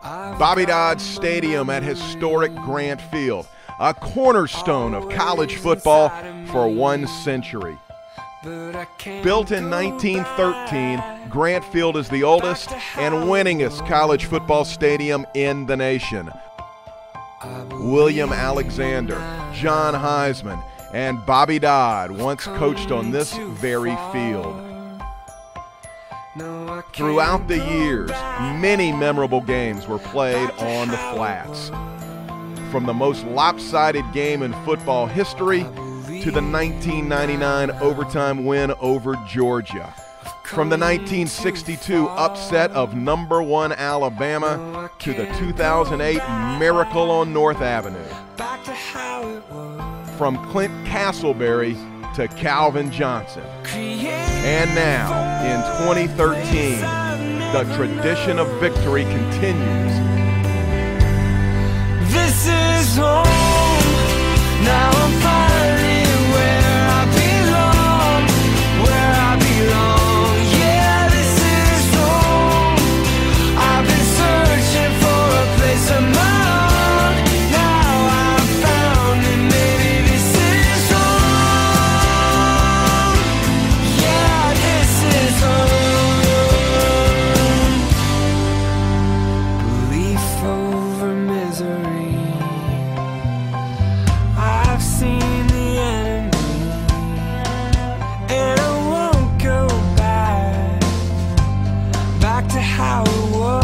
Bobby Dodd Stadium at historic Grant Field, a cornerstone of college football for 1 century. Built in 1913, Grant Field is the oldest and winningest college football stadium in the nation. William Alexander, John Heisman, and Bobby Dodd once coached on this very field. Throughout the years, many memorable games were played on the flats. From the most lopsided game in football history to the 1999 overtime win over Georgia. From the 1962 upset of number 1 Alabama to the 2008 miracle on North Avenue. From Clint Castleberry to Calvin Johnson. And now, in 2013, the tradition of victory continues. This is home. Now I'm finally where I belong, where I belong. Yeah, this is home. I've been searching for a place of my own. Now I've found it, maybe this is home. Yeah, this is home. Belief over misery. I've seen the enemy, and I won't go back to how it was.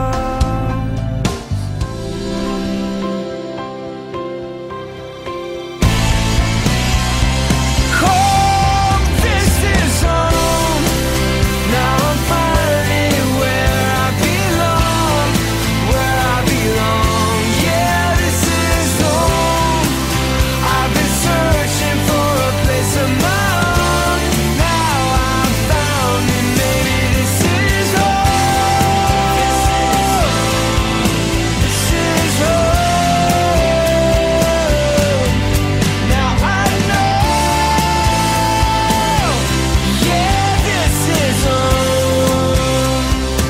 Oh, this is home. Now I'm finally where I belong, where I belong. Yeah, this is home. I've been searching for a place of my own. Now I've found it, maybe this is home. This is home. Now I know. Yeah, this is home.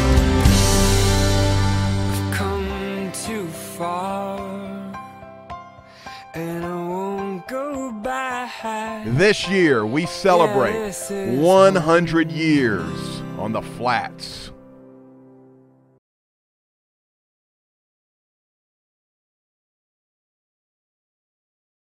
I've come too far, and I won't go back. This year, we celebrate 100 years on the flats.